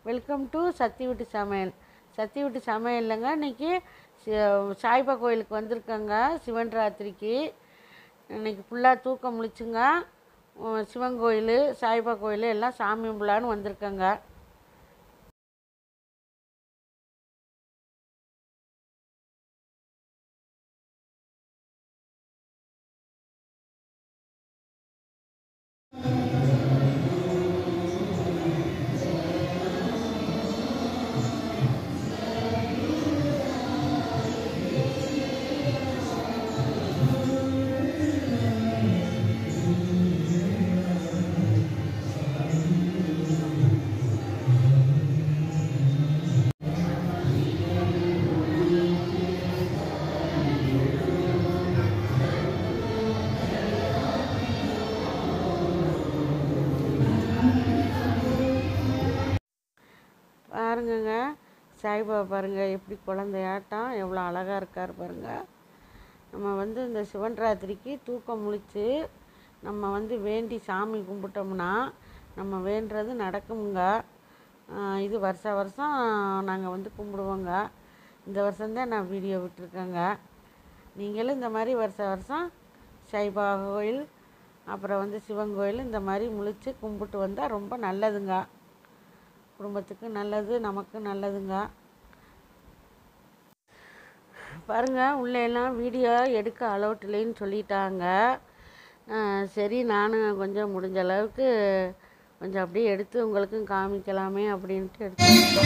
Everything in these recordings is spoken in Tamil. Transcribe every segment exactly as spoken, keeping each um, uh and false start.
வெல்கம் டு சத்தி வீட்டு சமையல். சத்தி வீட்டு சமையல்லைங்க இன்றைக்கி சாய்பா கோயிலுக்கு வந்திருக்கேங்க. சிவன் ராத்திரிக்கு இன்றைக்கி ஃபுல்லாக தூக்கம் முழிச்சுங்க. சிவன் கோயில், சாய்பா கோயில் எல்லாம் சாமி கும்பிடலான்னு வந்திருக்கேங்க. பாருங்கங்க, சாய்பாபா பாருங்கள் எப்படி குழந்தையாட்டம் எவ்வளோ அழகாக இருக்கார் பாருங்கள். நம்ம வந்து இந்த சிவன் ராத்திரிக்கு தூக்கம் முழித்து நம்ம வந்து வேண்டி சாமி கும்பிட்டோம்னா நம்ம வேண்டுறது நடக்குங்க. இது வருஷ வருஷம் நாங்கள் வந்து கும்பிடுவோங்க. இந்த வருஷம்தான் நான் வீடியோ விட்டுருக்கேங்க. நீங்களும் இந்த மாதிரி வருஷ வருஷம் சாய்பாபா கோயில் அப்புறம் வந்து சிவன் கோயில் இந்த மாதிரி முழித்து கும்பிட்டு வந்தால் ரொம்ப நல்லதுங்க. குடும்பத்துக்கு நல்லது, நமக்கு நல்லதுங்க. பாருங்கள், உள்ளே எல்லாம் வீடியோ எடுக்க அலோட் இல்லைன்னு சொல்லிட்டாங்க. சரி, நானும் கொஞ்சம் முடிஞ்ச அளவுக்கு கொஞ்சம் அப்படியே எடுத்து உங்களுக்கும் காமிக்கலாமே அப்படின்ட்டு எடுத்து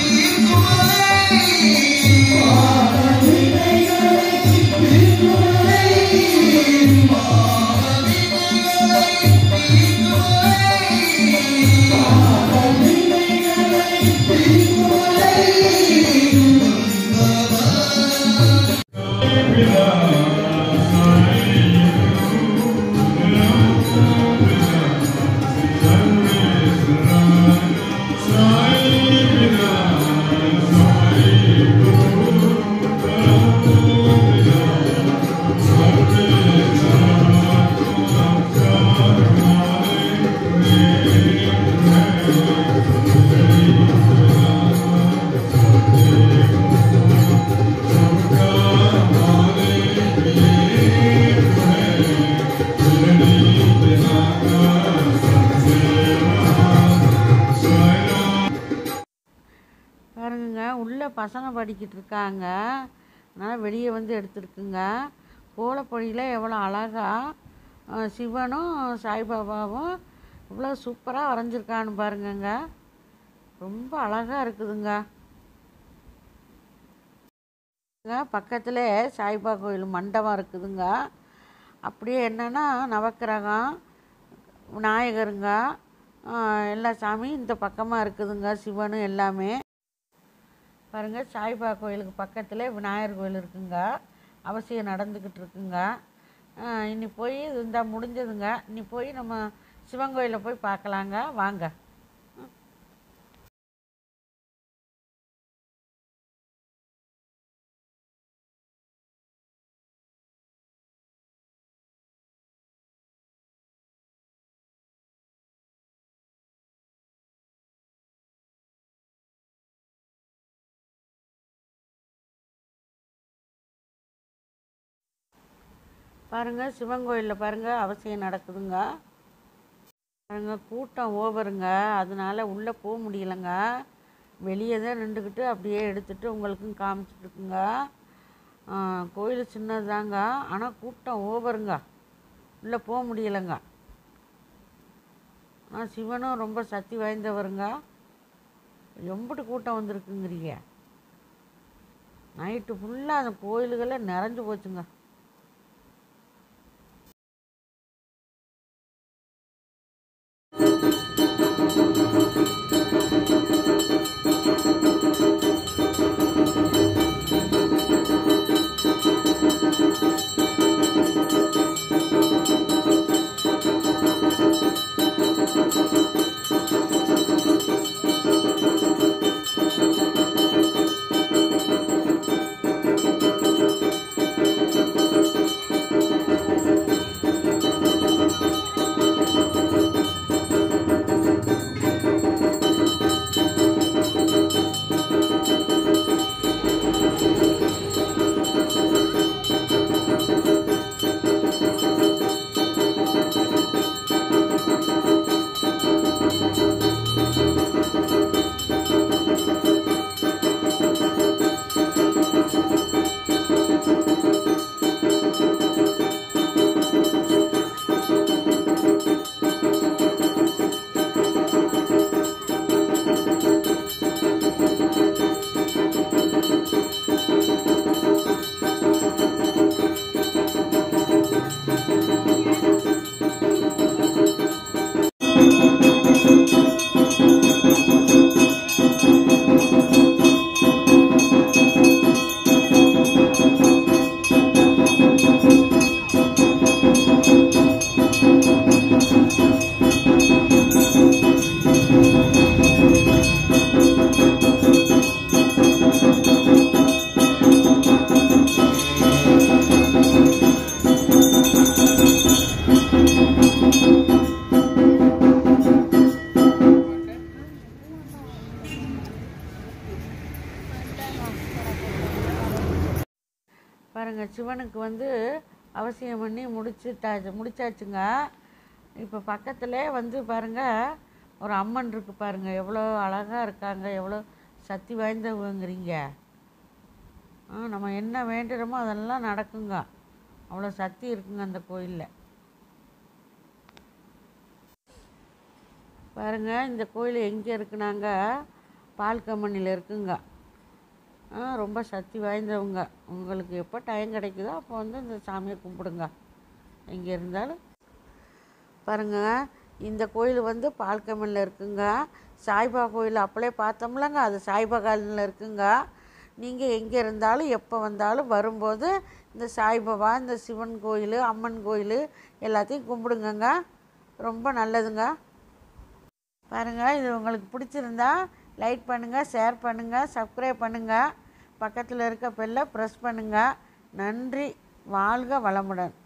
பாருங்க. உள்ளே பசங்க படிக்கிட்டு இருக்காங்க, அதனால் வெளியே வந்து எடுத்துருக்குங்க. கோலப்பொடியில் எவ்வளோ அழகாக சிவனும் சாய்பாபாவும் இவ்வளோ சூப்பராக வரைஞ்சிருக்கான்னு பாருங்கங்க. ரொம்ப அழகாக இருக்குதுங்க. பக்கத்தில் சாய்பா கோயில் மண்டபம் இருக்குதுங்க. அப்படியே என்னென்னா நவக்கிரகம், விநாயகருங்க, எல்லா சாமியும் இந்த பக்கமாக இருக்குதுங்க. சிவனு எல்லாமே பாருங்கள். சாய்பா கோயிலுக்கு பக்கத்தில் விநாயகர் கோயில் இருக்குங்க. அவசியம் நடந்துக்கிட்டு இருக்குங்க. இனி போய் இந்த முடிஞ்சதுங்க. இனி போய் நம்ம சிவன் கோயிலில் போய் பார்க்கலாங்க, வாங்க. பாருங்கள், சிவன் கோயிலில் பாருங்கள் அவசியம் நடக்குதுங்க. பாருங்கள், கூட்டம் ஓவருங்க, அதனால உள்ளே போக முடியலைங்க. வெளியே தான் நின்றுக்கிட்டு அப்படியே எடுத்துகிட்டு உங்களுக்கும் காமிச்சிட்ருக்குங்க. கோயில் சின்னது தாங்க, ஆனால் கூட்டம் ஓவருங்க, உள்ளே போக முடியலைங்க. ஆனால் சிவனும் ரொம்ப சக்தி வாய்ந்தவருங்க. எம்பிட்டு கூட்டம் வந்திருக்குங்கிறீங்க. நைட்டு ஃபுல்லாக அந்த கோயில்களை நிறைஞ்சு போச்சுங்க. சிவனுக்கு வந்து அவசியம் பண்ணி முடிச்சுட்டா முடிச்சாச்சுங்க. இப்போ பக்கத்தில் வந்து பாருங்கள் ஒரு அம்மன் இருக்குது பாருங்கள், எவ்வளோ அழகாக இருக்காங்க, எவ்வளோ சக்தி வாய்ந்தவங்கிறீங்க. நம்ம என்ன வேண்டுறோமோ அதெல்லாம் நடக்குங்க, அவ்வளோ சக்தி இருக்குங்க அந்த கோயிலில். பாருங்கள் இந்த கோயில் எங்கே இருக்குனாங்க, பால்கம்மனியில் இருக்குங்க. ரொம்ப சக்தி வாய்ந்தவங்க. உங்களுக்கு எப்போ டைம் கிடைக்குதோ அப்போ வந்து இந்த சாமியை கும்பிடுங்க எங்கே இருந்தாலும். பாருங்கள் இந்த கோயில் வந்து பால்கம்மனில் இருக்குங்க. சாய்பாபா கோயில் அப்பளே பார்த்தோம்லங்க, அது சாய்பாபா காலனியில் இருக்குங்க. நீங்கள் எங்கே இருந்தாலும் எப்போ வந்தாலும் வரும்போது இந்த சாய்பாபா, இந்த சிவன் கோயில், அம்மன் கோயில் எல்லாத்தையும் கும்பிடுங்கங்க, ரொம்ப நல்லதுங்க. பாருங்கள் இது உங்களுக்கு பிடிச்சிருந்தா லைக் பண்ணுங்கள், ஷேர் பண்ணுங்கள், சப்ஸ்கிரைப் பண்ணுங்கள், பக்கத்தில் இருக்க பெல்லை ப்ரெஸ் பண்ணுங்கள். நன்றி. வாழ்க வளமுடன்.